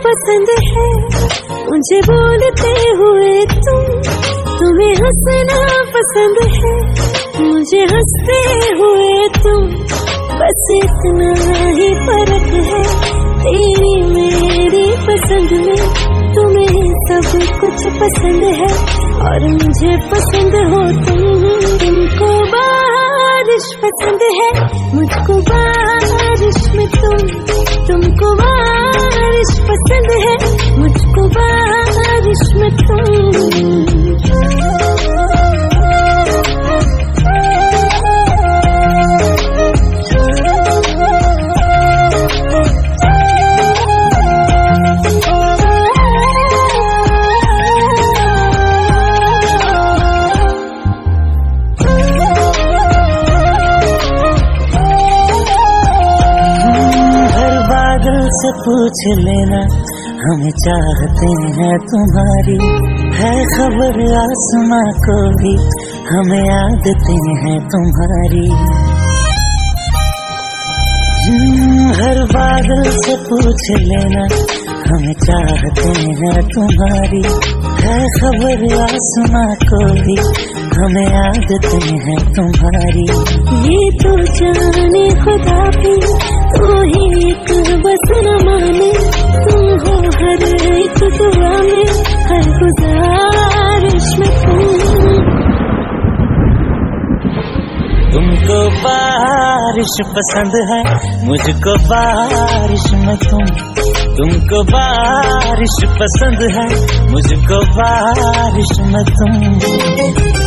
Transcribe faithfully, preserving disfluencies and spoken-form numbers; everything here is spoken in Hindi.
पसंद है मुझे बोलते हुए तुम, तुम्हें हंसना पसंद है मुझे हंसते हुए तुम, बस इतना ही फर्क है तेरी मेरी पसंद में, तुम्हें सब कुछ पसंद है और मुझे पसंद हो तुम। तुमको बारिश पसंद है मुझको बारिश में तुम, तुमको बारिश पसंद है मुझको बारिश में तुम। से पूछ लेना हमें चाहते हैं तुम्हारी, है खबर आसमां को भी हमें आदतें हैं तुम्हारी। हर बादल से पूछ लेना हमें चाहते हैं तुम्हारी, है खबर आसमां को भी हमें आदतें हैं तुम्हारी। ये तो जाने खुदा भी तू ही एक बस न माने, तुम हो हर एक दुआ में हर गुजारिश में तुम। तुमको बारिश पसंद है मुझको बारिश में तुम, तुमको बारिश पसंद है मुझको बारिश में तुम।